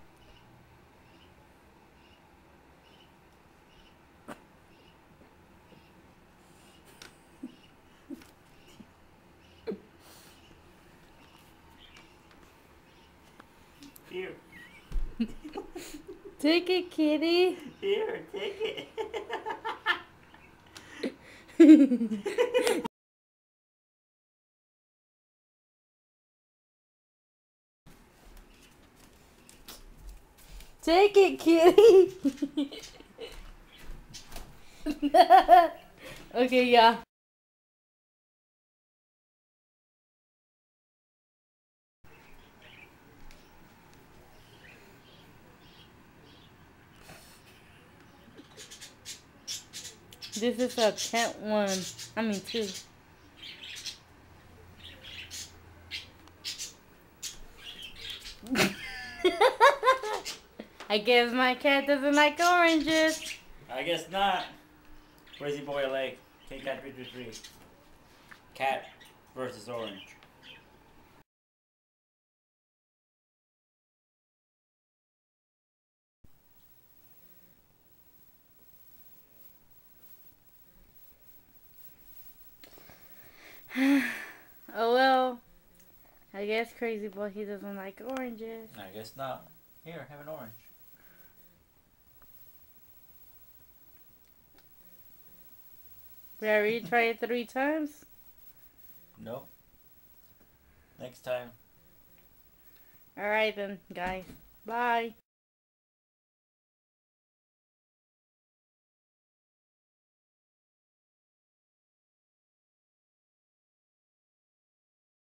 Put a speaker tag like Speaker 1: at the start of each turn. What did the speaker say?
Speaker 1: Here.
Speaker 2: Take it, kitty.
Speaker 1: Here, take it.
Speaker 2: Take it, kitty. Okay, yeah. This is a tent one. I mean, two. I guess my cat doesn't like oranges.
Speaker 1: I guess not. Crazy Boy Lake. King Cat 333. Cat versus orange.
Speaker 2: Oh well. I guess Crazy Boy, he doesn't like oranges.
Speaker 1: I guess not. Here, have an orange.
Speaker 2: We already tried it 3 times.
Speaker 1: Nope. Next time.
Speaker 2: Alright then, guys. Bye.